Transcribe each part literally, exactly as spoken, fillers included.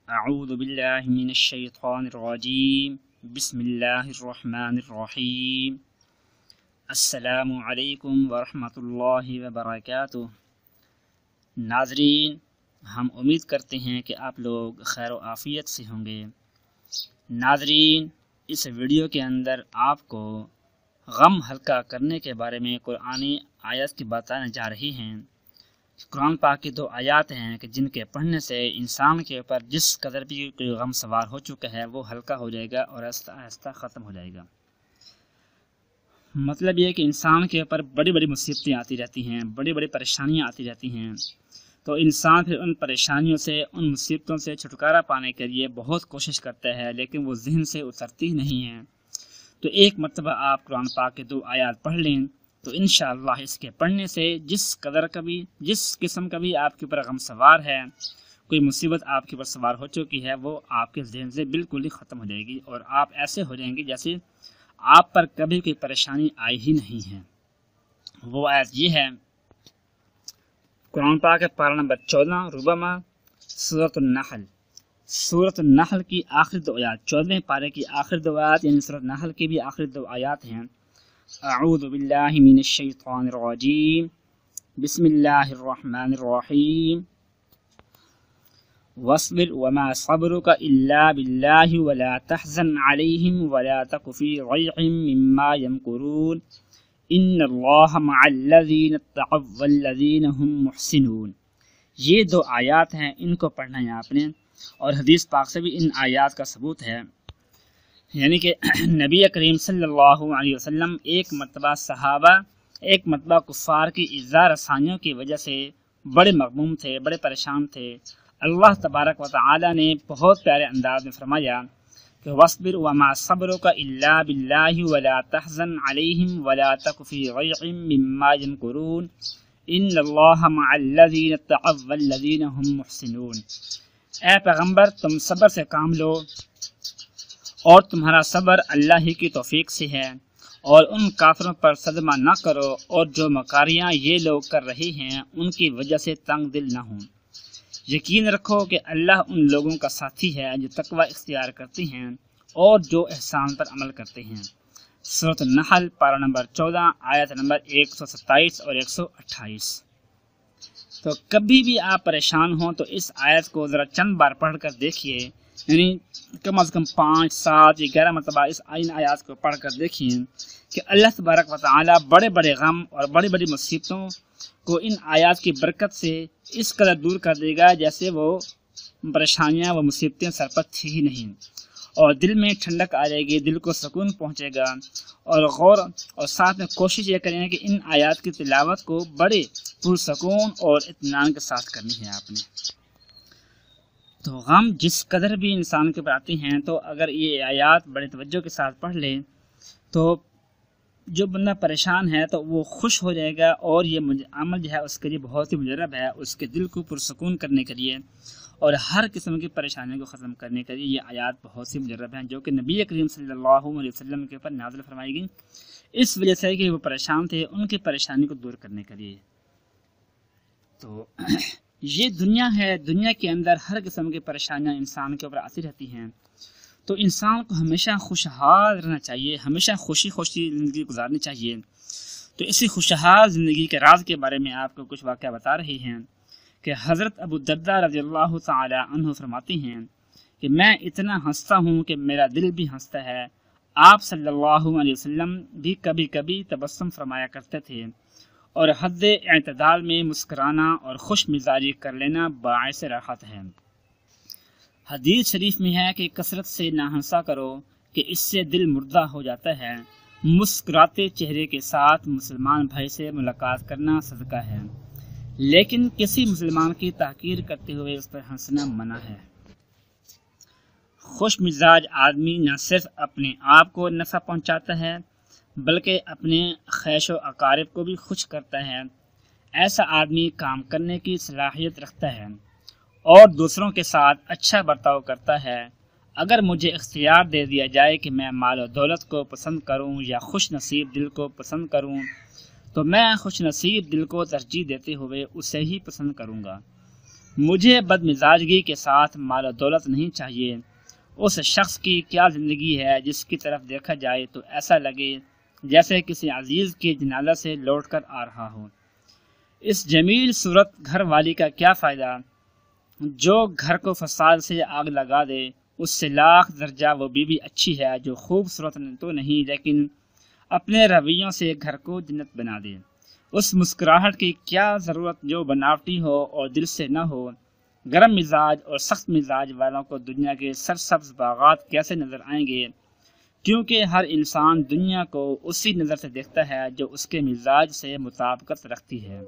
اعوذ باللہ من الشیطان الرجیم بسم اللہ الرحمن الرحیم السلام علیکم ورحمۃ اللہ وبرکاتہ۔ ناظرین، ہم امید کرتے ہیں کہ آپ لوگ خیر و عافیت سے ہوں گے۔ ناظرین، اس ویڈیو کے اندر آپ کو غم ہلکا کرنے کے بارے میں قرآنی آیات کی بتانے جا رہی ہیں۔ قرآن پاک کی دو آیات ہیں کہ جن کے پڑھنے سے انسان کے اوپر جس قدر بھی کوئی غم سوار ہو چکا ہے وہ ہلکا ہو جائے گا اور آہستہ آہستہ ختم ہو جائے گا۔ مطلب یہ کہ انسان کے اوپر بڑی بڑی مصیبتیں آتی رہتی ہیں، بڑی بڑی پریشانیاں آتی رہتی ہیں، تو انسان پھر ان پریشانیوں سے، ان مصیبتوں سے چھٹکارا پانے کے لیے بہت کوشش کرتا ہے، لیکن وہ ذہن سے اترتی نہیں ہیں۔ تو ایک مرتبہ آپ قرآن پاک کے دو آیات پڑھ لیں تو انشاءاللہ اس کے پڑھنے سے جس قدر کا بھی، جس قسم کا بھی آپ کے اوپر غم سوار ہے، کوئی مصیبت آپ کے اوپر سوار ہو چکی ہے، وہ آپ کے ذہن سے بالکل ہی ختم ہو جائے گی اور آپ ایسے ہو جائیں گے جیسے آپ پر کبھی کوئی پریشانی آئی ہی نہیں ہے۔ وہ آیت یہ ہے، قرآن پاک پارہ نمبر چودہ، ربما سورۃ النحل، سورۃ النحل کی آخری دو آیات، چودھویں پارے کی آخری دو آیات، یعنی سورۃ النحل کی بھی آخری دو آیات ہیں۔ اعوذ باللہ من الشیطان الرجیم بسم اللہ الرحمن الرحیم واصبر وما صبرك الا بالله ولا تحزن عليهم ولا تك في ضيق مما يمكرون ان اللہ مع الذین اتقوا والذین هم محسنون۔ یہ دو آیات ہیں، ان کو پڑھنا ہے آپ نے، اور حدیث پاک سے بھی ان آیات کا ثبوت ہے، یعنی کہ نبی کریم صلی اللہ علیہ وسلم ایک مرتبہ صحابہ ایک مرتبہ کفار کی ایذا رسانیوں کی وجہ سے بڑے مغموم تھے، بڑے پریشان تھے۔ اللہ تبارک و تعالی نے بہت پیارے انداز میں فرمایا کہ وَاصْبِرْ وَمَا صَبْرُكَ إِلَّا بِاللَّهِ وَلَا تَحْزَنْ عَلَيْهِمْ وَلَا تَكُ فِي ضَيْقٍ مِّمَّا يَمْكُرُونَ إِنَّ اللَّهَ مَعَ الَّذِينَ اتَّقَوْا وَالَّذِينَ هُم مُحْسِنُونَ۔ اے پیغمبر، تم صبر سے کام لو اور تمہارا صبر اللہ ہی کی توفیق سے ہے، اور ان کافروں پر صدمہ نہ کرو اور جو مکاریاں یہ لوگ کر رہے ہیں ان کی وجہ سے تنگ دل نہ ہوں۔ یقین رکھو کہ اللہ ان لوگوں کا ساتھی ہے جو تقوی اختیار کرتے ہیں اور جو احسان پر عمل کرتے ہیں۔ سورۃ النحل پارہ نمبر چودہ، آیت نمبر ایک سو ستائیس اور ایک سو اٹھائیس۔ تو کبھی بھی آپ پریشان ہوں تو اس آیت کو ذرا چند بار پڑھ کر دیکھیے، یعنی کم از کم پانچ سات یا گیارہ مرتبہ اس ان آیات کو پڑھ کر دیکھیں کہ اللہ تبارک و تعالی بڑے بڑے غم اور بڑی بڑی مصیبتوں کو ان آیات کی برکت سے اس قدر دور کر دے گا جیسے وہ پریشانیاں و مصیبتیں سر پر تھی ہی نہیں، اور دل میں ٹھنڈک آ جائے گی، دل کو سکون پہنچے گا۔ اور غور اور ساتھ میں کوشش یہ کریں کہ ان آیات کی تلاوت کو بڑے پرسکون اور اطمینان کے ساتھ کرنی ہے آپ نے۔ تو غم جس قدر بھی انسان کے اوپر آتے ہیں، تو اگر یہ آیات بڑے توجہ کے ساتھ پڑھ لے تو جو بندہ پریشان ہے تو وہ خوش ہو جائے گا، اور یہ عمل جو ہے اس کے لیے بہت ہی مجرب ہے، اس کے دل کو پرسکون کرنے کے لیے اور ہر قسم کی پریشانیوں کو ختم کرنے کے لیے یہ آیات بہت سی مجرب ہیں، جو کہ نبی کریم صلی اللہ علیہ وسلم کے اوپر نازل فرمائی گئی، اس وجہ سے کہ وہ پریشان تھے، ان کی پریشانی کو دور کرنے کے لیے۔ تو یہ دنیا ہے، دنیا کے اندر ہر قسم کی پریشانیاں انسان کے اوپر آتی رہتی ہیں، تو انسان کو ہمیشہ خوشحال رہنا چاہیے، ہمیشہ خوشی خوشی زندگی گزارنی چاہیے۔ تو اسی خوشحال زندگی کے راز کے بارے میں آپ کو کچھ واقعہ بتا رہے ہیں کہ حضرت ابو الدرداء رضی اللہ تعالی عنہ فرماتے ہیں کہ میں اتنا ہنستا ہوں کہ میرا دل بھی ہنستا ہے۔ آپ صلی اللہ علیہ وسلم بھی کبھی کبھی تبسم فرمایا کرتے تھے، اور حد اعتدال میں مسکرانا اور خوش مزاجی کر لینا باعث راحت ہے۔ حدیث شریف میں ہے کہ کثرت سے نہ ہنسا کرو کہ اس سے دل مردہ ہو جاتا ہے، مسکراتے چہرے کے ساتھ مسلمان بھائی سے ملاقات کرنا صدقہ ہے، لیکن کسی مسلمان کی تحقیر کرتے ہوئے اس پر ہنسنا منع ہے۔ خوش مزاج آدمی نہ صرف اپنے آپ کو نفع پہنچاتا ہے بلکہ اپنے خیش و اقارب کو بھی خوش کرتا ہے۔ ایسا آدمی کام کرنے کی صلاحیت رکھتا ہے اور دوسروں کے ساتھ اچھا برتاؤ کرتا ہے۔ اگر مجھے اختیار دے دیا جائے کہ میں مال و دولت کو پسند کروں یا خوش نصیب دل کو پسند کروں تو میں خوش نصیب دل کو ترجیح دیتے ہوئے اسے ہی پسند کروں گا۔ مجھے بد مزاجگی کے ساتھ مال و دولت نہیں چاہیے۔ اس شخص کی کیا زندگی ہے جس کی طرف دیکھا جائے تو ایسا لگے جیسے کسی عزیز کے جنازہ سے لوٹ کر آ رہا ہو۔ اس جمیل صورت گھر والی کا کیا فائدہ جو گھر کو فساد سے آگ لگا دے، اس سے لاکھ درجہ وہ بیوی اچھی ہے جو خوبصورت تو نہیں لیکن اپنے رویوں سے گھر کو جنت بنا دے۔ اس مسکراہٹ کی کیا ضرورت جو بناوٹی ہو اور دل سے نہ ہو۔ گرم مزاج اور سخت مزاج والوں کو دنیا کے سرسبز باغات کیسے نظر آئیں گے، کیونکہ ہر انسان دنیا کو اسی نظر سے دیکھتا ہے جو اس کے مزاج سے مطابقت رکھتی ہے۔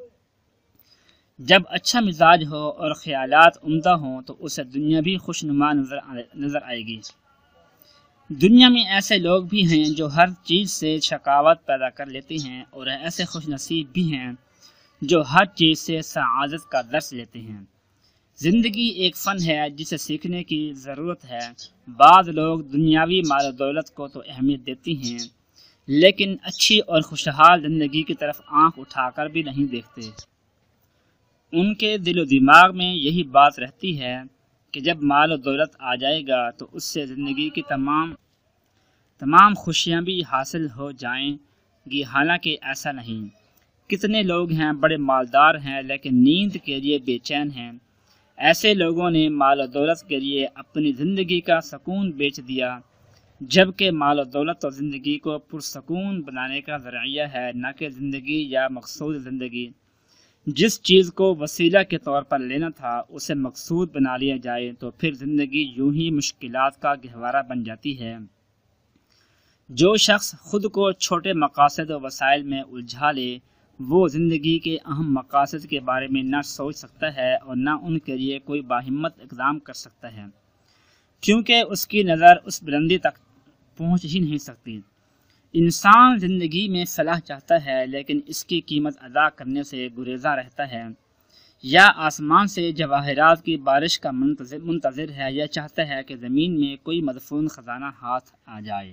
جب اچھا مزاج ہو اور خیالات عمدہ ہوں تو اسے دنیا بھی خوشنما نظر نظر آئے گی۔ دنیا میں ایسے لوگ بھی ہیں جو ہر چیز سے شقاوت پیدا کر لیتے ہیں، اور ایسے خوش نصیب بھی ہیں جو ہر چیز سے سعادت کا درس لیتے ہیں۔ زندگی ایک فن ہے جسے سیکھنے کی ضرورت ہے۔ بعض لوگ دنیاوی مال و دولت کو تو اہمیت دیتی ہیں لیکن اچھی اور خوشحال زندگی کی طرف آنکھ اٹھا کر بھی نہیں دیکھتے۔ ان کے دل و دماغ میں یہی بات رہتی ہے کہ جب مال و دولت آ جائے گا تو اس سے زندگی کی تمام تمام خوشیاں بھی حاصل ہو جائیں گی، حالانکہ ایسا نہیں۔ کتنے لوگ ہیں بڑے مالدار ہیں لیکن نیند کے لیے بے چین ہیں۔ ایسے لوگوں نے مال و دولت کے لیے اپنی زندگی کا سکون بیچ دیا، جبکہ مال و دولت تو زندگی کو پرسکون بنانے کا ذریعہ ہے، نہ کہ زندگی یا مقصود زندگی۔ جس چیز کو وسیلہ کے طور پر لینا تھا اسے مقصود بنا لیا جائے تو پھر زندگی یوں ہی مشکلات کا گہوارہ بن جاتی ہے۔ جو شخص خود کو چھوٹے مقاصد و وسائل میں الجھا لے وہ زندگی کے اہم مقاصد کے بارے میں نہ سوچ سکتا ہے اور نہ ان کے لیے کوئی باہمت اقدام کر سکتا ہے، کیونکہ اس کی نظر اس بلندی تک پہنچ ہی نہیں سکتی۔ انسان زندگی میں فلاح چاہتا ہے لیکن اس کی قیمت ادا کرنے سے گریزاں رہتا ہے، یا آسمان سے جواہرات کی بارش کا منتظر منتظر ہے، یا چاہتا ہے کہ زمین میں کوئی مدفون خزانہ ہاتھ آ جائے۔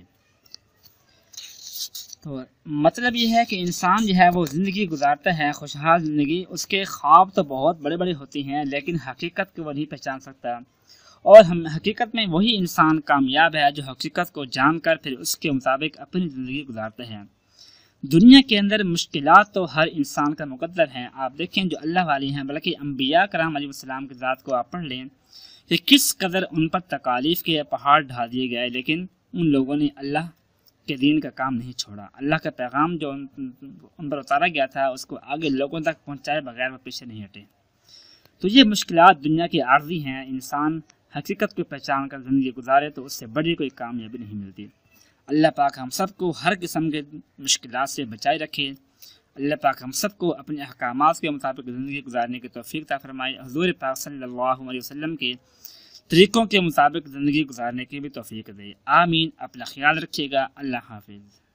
تو مطلب یہ ہے کہ انسان جو ہے وہ زندگی گزارتا ہے خوشحال زندگی، اس کے خواب تو بہت بڑے بڑے ہوتے ہیں لیکن حقیقت کو وہ نہیں پہچان سکتا، اور ہم حقیقت میں وہی انسان کامیاب ہے جو حقیقت کو جان کر پھر اس کے مطابق اپنی زندگی گزارتا ہے۔ دنیا کے اندر مشکلات تو ہر انسان کا مقدر ہیں۔ آپ دیکھیں جو اللہ والی ہیں، بلکہ انبیاء کرام علیہ السلام کی ذات کو آپ پڑھ لیں کہ کس قدر ان پر تکالیف کے پہاڑ ڈھا دیے گئے، لیکن ان لوگوں نے اللہ کے دین کا کام نہیں چھوڑا۔ اللہ کا پیغام جو ان پر اتارا گیا تھا اس کو آگے لوگوں تک پہنچائے بغیر وہ پیچھے نہیں ہٹے۔ تو یہ مشکلات دنیا کی عارضی ہیں، انسان حقیقت کو پہچان کر زندگی گزارے تو اس سے بڑی کوئی کامیابی نہیں ملتی۔ اللہ پاک ہم سب کو ہر قسم کے مشکلات سے بچائے رکھے۔ اللہ پاک ہم سب کو اپنے احکامات کے مطابق زندگی گزارنے کی توفیق عطا فرمائے، حضور پاک صلی اللہ علیہ وسلم کے طریقوں کے مطابق زندگی گزارنے کی بھی توفیق دے۔ آمین۔ اپنا خیال رکھیے گا۔ اللہ حافظ۔